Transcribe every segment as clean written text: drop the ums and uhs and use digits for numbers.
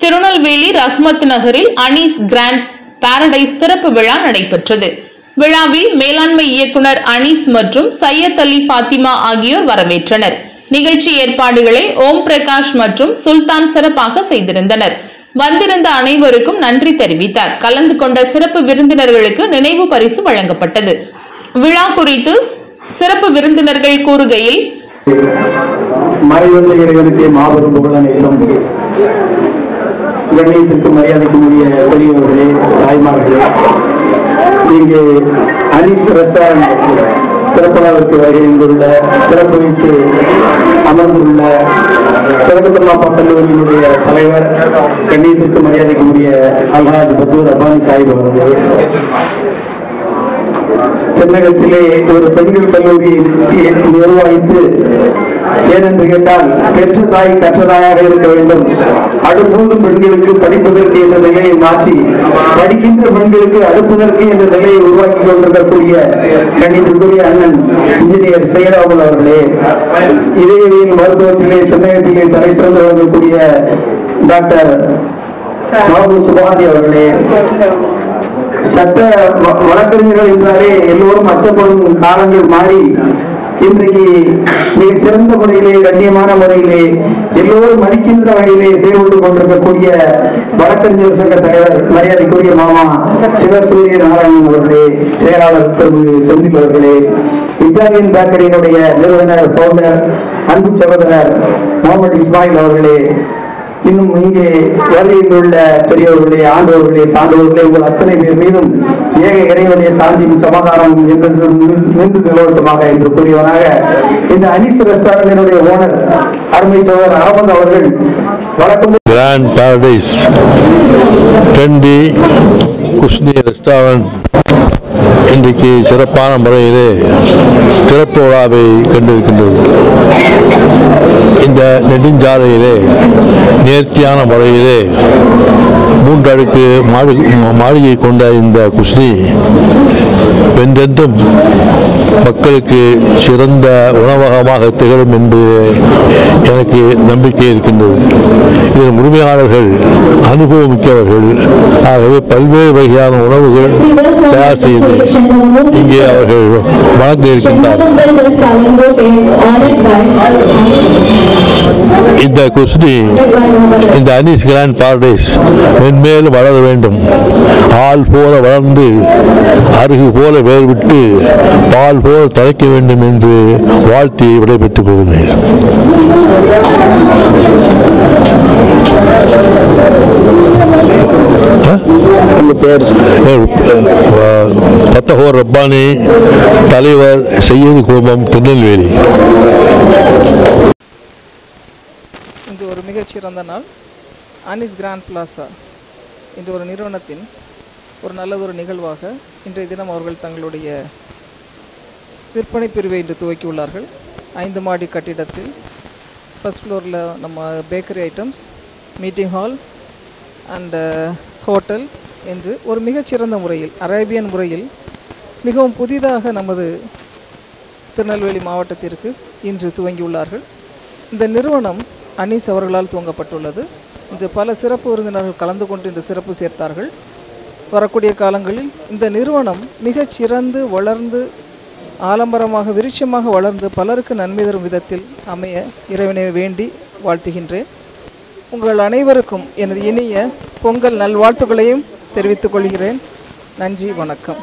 திருநெல்வேலி ரஹ்மத் நகரில் Anees grand Paradise திறப்பு விழா நடைபெற்றது. விழாவில் மேலாண்மை இயக்குனர் அனீஸ் மற்றும் சையத் அலி ஃபாத்திமா ஆகியோர் வரவேற்றனர். நிகழ்ச்சி ஏற்பாடுகளை ஓம் பிரகாஷ் மற்றும் சுல்தான் சிறப்பாக செய்திருந்தனர். வந்திருந்த அனைவருக்கும் நன்றி தெரிவித்தார். கலந்து கொண்ட சிறப்பு விருந்தினர்களுக்கு நினைவு பரிசு வழங்கப்பட்டது. விழா குறித்து சிறப்பு விருந்தினர்கள் கூறுகையில், மாபெரும் புகழனைத்தும் கண்ணியத்திற்கு மரியாதைக்குரிய பெரியவர்களே, தாய்மார்களே, இங்கு அனீஸ் ரெஸ்டாரண்ட் திறப்பதற்கு வருகின்ற திறப்பு வைத்து அமர்ந்துள்ள சிறப்பு தொழில்நுட்ப கல்லூரியினுடைய தலைவர் கண்ணியத்திற்கு மரியாதைக்குரிய அல்ஹாஜ் பத்தூர் அபானி சாஹிப் அவர்களே, தென்னகத்திலே ஒரு பெண்கள் கல்லூரி நிர்வகித்து, ஏனென்று கேட்டால் பெற்ற தாய் கற்றதாயாக இருக்க வேண்டும், அடுப்பூதும் பெண்களுக்கு படிப்பதற்கு என்ற நிலையை மாற்றி படிக்கின்ற பெண்களுக்கு அடுப்பதற்கு என்ற நிலையை உருவாக்கி கொண்டிருக்கக்கூடிய கண்ணியத்திற்குரிய அண்ணன் இன்ஜினியர் சையதாபுல் அவர்களே, இதயவியல் மருத்துவத்திலே தென்னகத்திலே தலை சிறந்து வழங்கக்கூடிய டாக்டர் பாபு சுபாதி அவர்களே, சட்ட வழக்கறிஞர்கள் என்றாலே எல்லோரும் அச்சப்படும் காலங்கள் மாறி இன்றைக்கு மிகச் சிறந்த முறையிலே, கண்ணியமான முறையிலே, எல்லோரும் மதிக்கின்ற வகையிலே செயல்பட்டு கொண்டிருக்கக்கூடிய வழக்கறிஞர் சங்க தலைவர் மரியாதைக்குரிய மாமா சிவசூரிய நாராயணன் அவர்களே, செயலாளர் திரு செந்தில் அவர்களே, இத்தாலியன் பேக்கரியினுடைய நிறுவனர் பவுண்டர் அன்பு சகோதரர் முகமது இஸ்மாயில் அவர்களே, இன்னும் இங்கே வருகையிலுள்ள பெரியவர்களே, ஆண்டவர்களே, சான்றோர்களே, உங்கள் அத்தனை பேர் மீதும் ஏக இறைவனே சாந்தியும் சமாதானம் என்று நின்று நிலவட்டமாக என்று கூறியவனாக இந்த அனீஸ் ரெஸ்டாரண்டினுடைய ஓனர் அருமை சகோதரர் அகமது அவர்கள் வழக்கம் கிராண்ட் பாரடைஸ் டெண்டி குஷ்னி ரெஸ்டாரண்ட் இன்றைக்கு சிறப்பான முறையிலே திறப்பு விழாவை கண்டிருக்கின்றது. இந்த நெடுஞ்சாலையிலே நேர்த்தியான முறையிலே 3 அடுக்கு மாளிகை கொண்ட இந்த குஷ்னி என்றென்றும் மக்களுக்கு சிறந்த உணவகமாக திகழும் என்று எனக்கு நம்பிக்கை இருக்கின்றது. இதன் உரிமையாளர்கள் அனுபவமிக்கவர்கள். ஆகவே பல்வேறு வகையான உணவுகள் தயார் செய்து இங்கே அவர்கள் வழங்க இருக்கின்றார்கள். இந்த குஷ்னி, இந்த அனீஸ் கிராண்ட் பாரடைஸ் மென்மேலும் வளர வேண்டும். ஆள் போல வளர்ந்து அருகு போல வேர்விட்டு பால் போல தலைக்க வேண்டும் என்று வாழ்த்தி விடைபெற்றுக் கொள்கிறேன். பத்தகோர் ரப்பானி, தலைவர் செய்யது குடும்பம், திருநெல்வேலி. இன்று ஒரு மிகச்சிறந்த நாள். அனீஸ் கிராண்ட் பிளாசா என்ற ஒரு நிறுவனத்தின் ஒரு நல்லதொரு நிகழ்வாக இன்றைய தினம் அவர்கள் தங்களுடைய விற்பனை பிரிவை இன்று துவக்கியுள்ளார்கள். 5 மாடி கட்டிடத்தில் ஃபர்ஸ்ட் ஃப்ளோரில் நம்ம bakery items, meeting hall and hotel என்று ஒரு மிகச்சிறந்த முறையில், அரேபியன் முறையில் மிகவும் புதிதாக நமது திருநெல்வேலி மாவட்டத்திற்கு இன்று துவங்கியுள்ளார்கள். இந்த நிறுவனம் அனீஸ் அவர்களால் துவங்கப்பட்டுள்ளது. இன்று பல சிறப்பு விருந்தினர்கள் கலந்து கொண்டு இன்று சிறப்பு சேர்த்தார்கள். வரக்கூடிய காலங்களில் இந்த நிறுவனம் மிகச்சிறந்து வளர்ந்து ஆலம்பரமாக விருட்சமாக வளர்ந்து பலருக்கு நன்மை தரும் விதத்தில் அமைய இறைவனை வேண்டி வாழ்த்துகின்றேன். உங்கள் அனைவருக்கும் எனது இனிய பொங்கல் நல்வாழ்த்துக்களையும் தெரிவித்துக் கொள்கிறேன். நன்றி, வணக்கம்.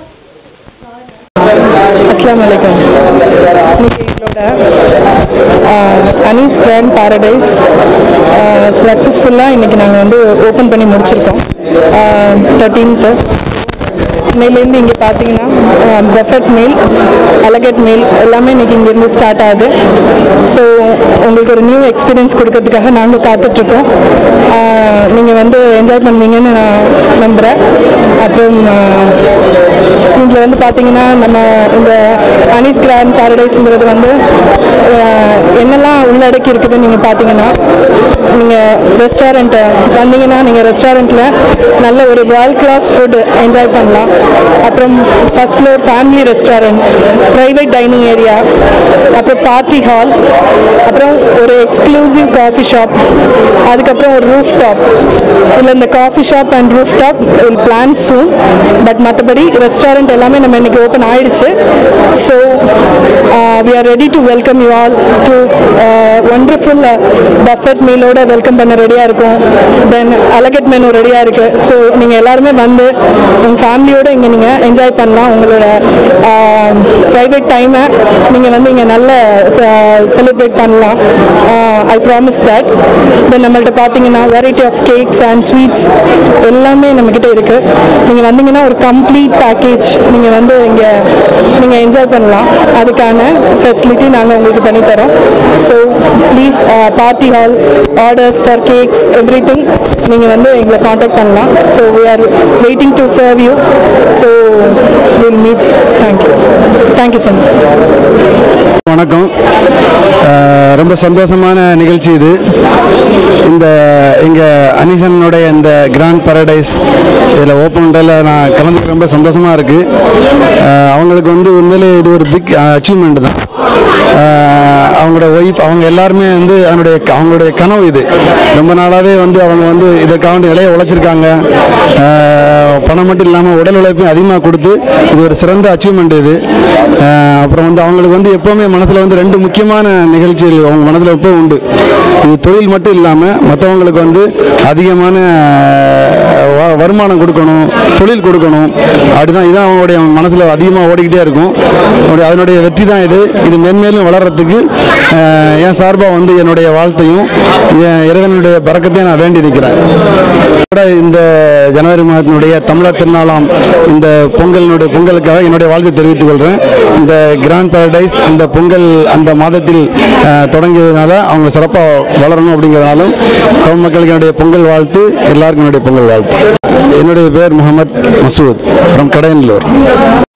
அஸ்ஸலாமு அலைக்கும். இன்னைக்கு எங்களோட அனீஸ் கிராண்ட் பாரடைஸ் சக்ஸஸ்ஃபுல்லாக இன்றைக்கி நாங்கள் வந்து ஓப்பன் பண்ணி முடிச்சிருக்கோம். 13th இன்னையிலேருந்து இங்கே பார்த்தீங்கன்னா பஃபெட் மீல், அலகட் மீல் எல்லாமே இன்றைக்கி இங்கேருந்து ஸ்டார்ட் ஆகுது. ஸோ உங்களுக்கு ஒரு நியூ எக்ஸ்பீரியன்ஸ் கொடுக்கறதுக்காக நாங்கள் காத்துட்ருக்கோம். நீங்கள் வந்து என்ஜாய் பண்ணுவீங்கன்னு நான் நம்புகிறேன். அப்புறம் இதில் வந்து பார்த்தீங்கன்னா நம்ம இந்த அனீஸ் கிராண்ட் பாரடைஸ்ங்கிறது வந்து என்னெல்லாம் உள்ளடக்கி இருக்குதுன்னு நீங்கள் பார்த்தீங்கன்னா, நீங்கள் ரெஸ்டாரண்ட்டை வந்தீங்கன்னா நீங்கள் ரெஸ்டாரண்ட்டில் நல்ல ஒரு வேர்ல்ட் கிளாஸ் ஃபுட் என்ஜாய் பண்ணலாம். அப்புறம் first floor family restaurant, private dining area, அப்புறம் பார்ட்டி ஹால், அப்புறம் ஒரு எக்ஸ்க்ளூசிவ் காஃபி ஷாப், அதுக்கப்புறம் ஒரு ரூஃப் டாப். இதில் இந்த coffee shop and rooftop will plan soon. But மற்றபடி ரெஸ்டாரண்ட் எல்லாமே நம்ம இன்னைக்கு ஓப்பன் ஆயிடுச்சு. So we are ready to welcome you all to wonderful buffet mealோட வெல்கம் பண்ண ரெடியாக இருக்கும். தென் அலகட் மெனு ரெடியாக இருக்குது. ஸோ நீங்கள் எல்லாருமே வந்து உங்கள் ஃபேமிலியோடு இங்கே நீங்கள் என்ஜாய் பண்ணலாம். உங்களோட ப்ரைவேட் டைமை நீங்கள் வந்து இங்கே நல்ல செலிப்ரேட் பண்ணலாம். I promise that. தென் நம்மள்ட்ட பார்த்தீங்கன்னா variety of cakes and sweets எல்லாமே நம்மக்கிட்ட இருக்குது. நீங்கள் வந்தீங்கன்னா ஒரு கம்ப்ளீட் பேக்கேஜ் நீங்கள் வந்து இங்கே நீங்கள் என்ஜாய் பண்ணலாம். அதுக்கான ஃபெசிலிட்டி நாங்கள் உங்களுக்கு பண்ணித்தரோம். So please party hall, orders for cakes, everything நீங்கள் வந்து எங்களை காண்டாக்ட் பண்ணலாம். So we are waiting to serve you. So will meet. Thank you so much. வணக்கம். ரொம்ப சந்தோஷமான நிகழ்ச்சி இது. இந்த எங்கள் அனிசனுடைய இந்த கிராண்ட் பாரடைஸ் இதில் ஓப்பன் பண்ணுறதில் நான் கலந்துக்க ரொம்ப சந்தோஷமாக இருக்குது. அவங்களுக்கு வந்து உண்மையிலே இது ஒரு பிக் அச்சீவ்மெண்ட் தான். அவங்களோட ஒய்ஃப் அவங்க எல்லாருமே வந்து அவங்களுடைய கனவு இது. ரொம்ப நாளாகவே வந்து அவங்க வந்து இதற்காக நிறைய உழைச்சிருக்காங்க. பணம் மட்டும் இல்லாமல் உடல் உழைப்பையும் அதிகமாக கொடுத்து இது ஒரு சிறந்த அச்சீவ்மெண்ட் இது. அப்புறம் வந்து அவங்களுக்கு வந்து எப்போவுமே மனசில் வந்து ரெண்டு முக்கியமான நிகழ்ச்சிகள் அவங்க மனசில் எப்போ உண்டு. இது தொழில் மட்டும் இல்லாமல் மற்றவங்களுக்கு வந்து அதிகமான வருமானம் கொடுக்கணும், தொழில் கொடுக்கணும். அப்படிதான் இதுதான் அவங்களுடைய மனசில் அதிகமாக ஓடிக்கிட்டே இருக்கும். அதனுடைய வெற்றி தான் இது. இது மென்மேலும் வளர்கிறதுக்கு என் சார்பாக வந்து என்னுடைய வாழ்த்தையும் இறைவனுடைய பரக்கத்தையும் நான் வேண்டி இருக்கிறேன். இந்த ஜனவரி மாதத்தினுடைய தமிழர் திருநாளாம் இந்த பொங்கலுக்காக என்னுடைய வாழ்த்தை தெரிவித்துக் கொள்கிறேன். இந்த கிராண்ட் பாரடைஸ் இந்த பொங்கல் அந்த மாதத்தில் தொடங்கியதுனால அவங்க சிறப்பாக வளரணும் அப்படிங்கிறதுனாலும் தமிழ் மக்களுக்கு என்னுடைய பொங்கல் வாழ்த்து, எல்லாருக்கும் என்னுடைய பொங்கல் வாழ்த்து. என்னுடைய பேர் முகமது மசூத் ஃப்ரம் கடையனூர்.